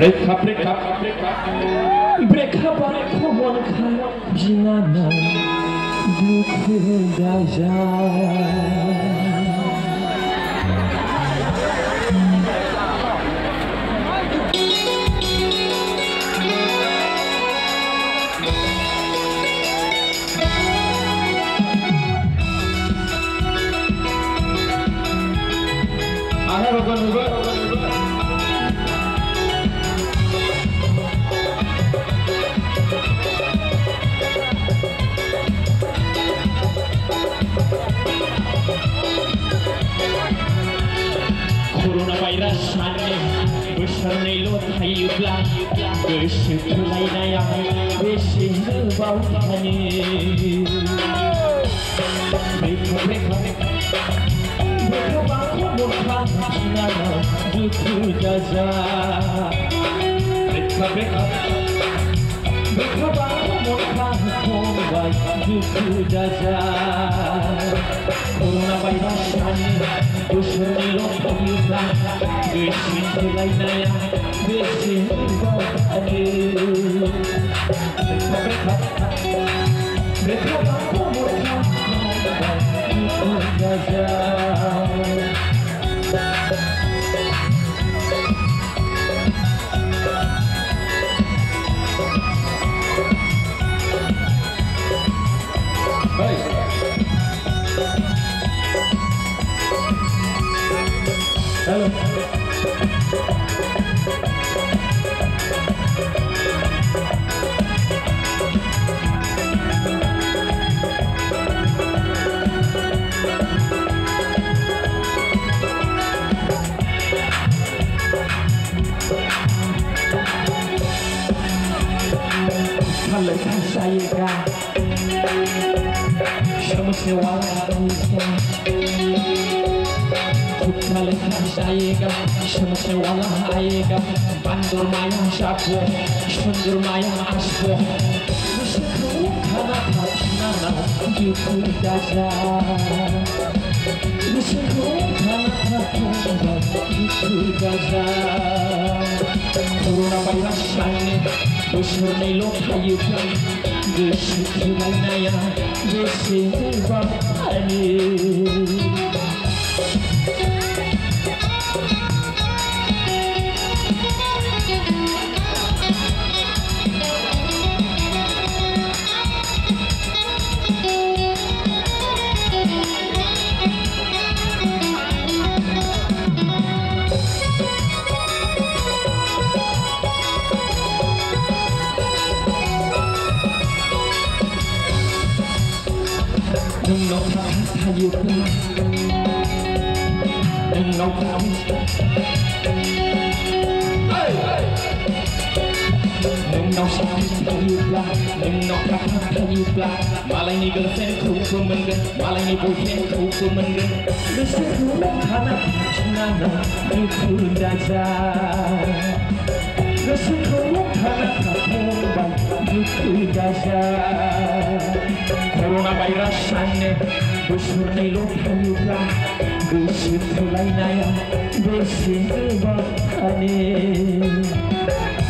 Break-up खबर बिनाना दुखु दाजा Coronavirus aneh besarnैल' थायोब्ला गोसो थोलायनाया बेसे गोबाव थानो बेखौबा खबरखा बिनानाव दुखु दाजा बेखौबा खबरखा फंबाय दुखु दाजा Coronavirus aneh besarnैल' थायोब्ला गोसो थोलायनाया बेसे गोबाव थानो बेखौबा खबरखा फंबाय दुखु दाजा Hello. Kalau saya sama sewa Kutalekan saya semasa walah ayah bandur mayang syapo sundur mayang aspo musuhku karena hatinya duku daza musuhku karena hatinya duku daza Coronavirus aneh besarnैल' थायोब्ला गोसो थोलायनाया बेसे गोबाव थानो Nung tayo pa Nung sakit tayo pa Nung tayo pa Malay ni girlfriend ko kumangan Malay ni boyfriend ko kumangan Gusto ko hanap na duku daza Gusto ko hanap na duku daza Coronavirus aneh besarnैल' थायोब्ला गोसो थोलायनाया बेसे गोबाव थानो